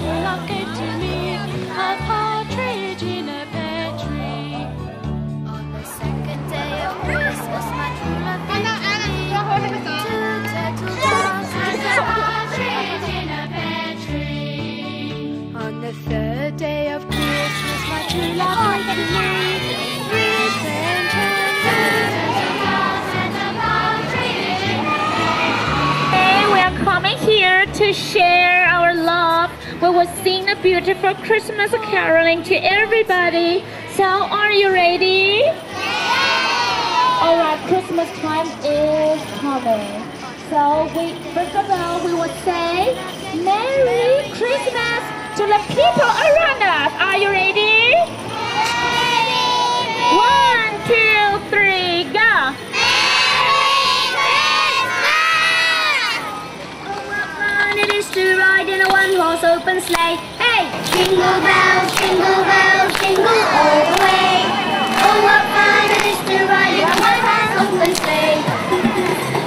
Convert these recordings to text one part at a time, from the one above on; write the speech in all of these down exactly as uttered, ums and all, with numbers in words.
true love gave to me a partridge in a pear tree. On the second day of Christmas, my true love gave to me two turtle doves and a partridge in a pear tree. On the third day of Christmas, my true love gave to me three French hens, turtle doves and a partridge in a pear tree. We are coming here to share our love. We will sing a beautiful Christmas caroling to everybody. So, are you ready? Yeah! Alright, Christmas time is coming. So, we, first of all, we will say Merry Christmas to the people around us. Are you ready? Ready! One, two, three, go! It is to ride in a one-horse open sleigh. Hey! Jingle bells, jingle bells, jingle all the way. Oh, what fun it is to ride in a one-horse open sleigh.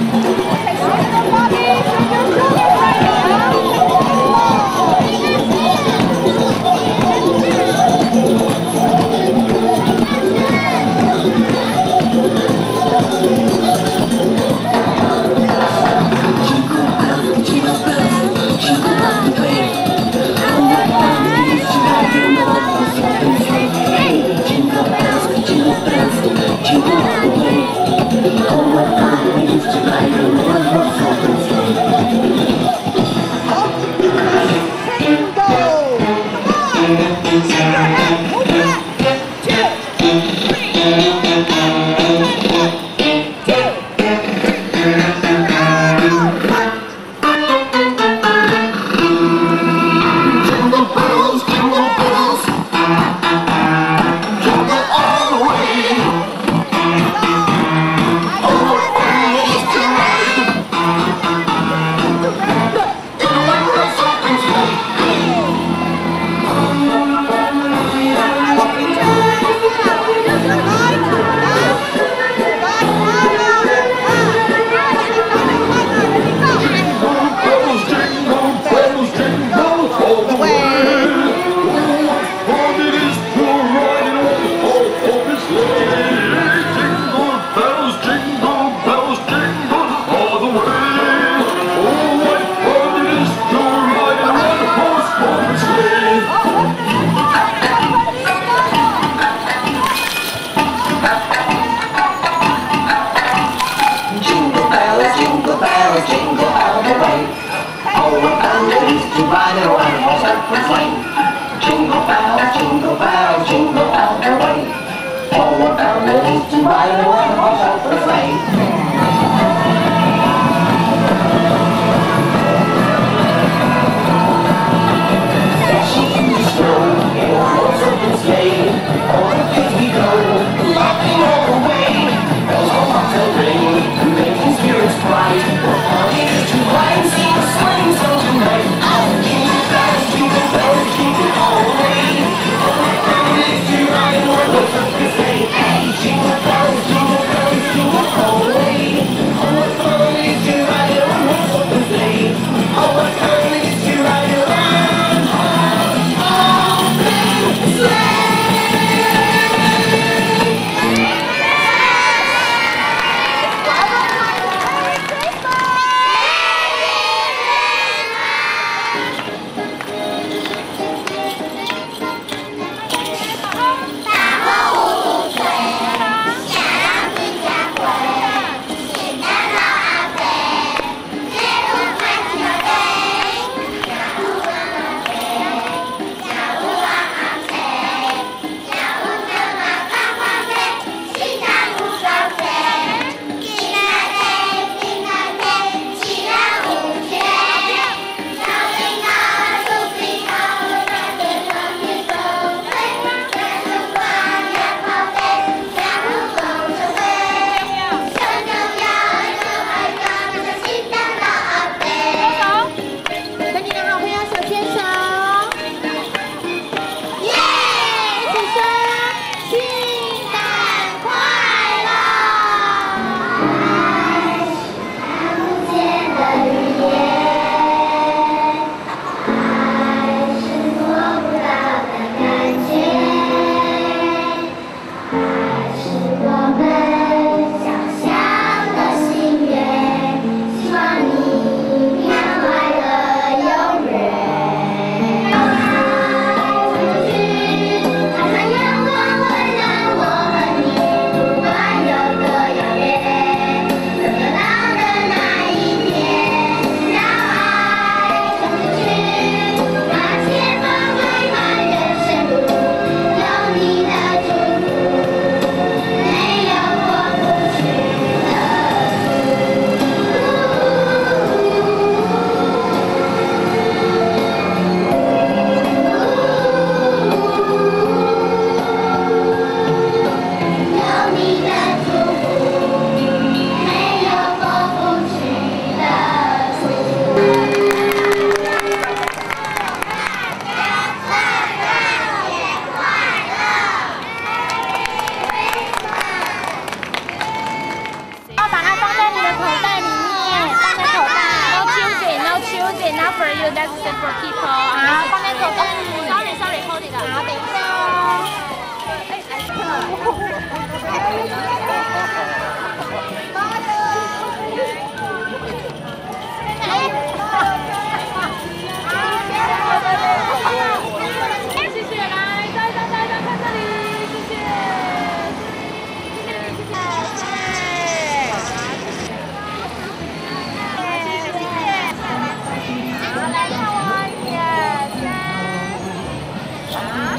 Jingle bells, jingle bells, jingle all the way.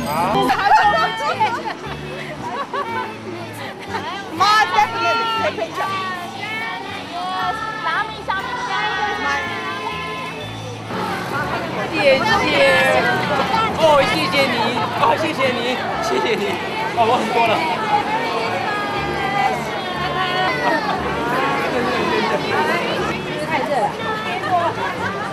好久不见。妈在不在拍照？ 小米小米谢谢。哦，谢谢你，啊，谢谢你，谢谢你。哦，我很多了。太热了。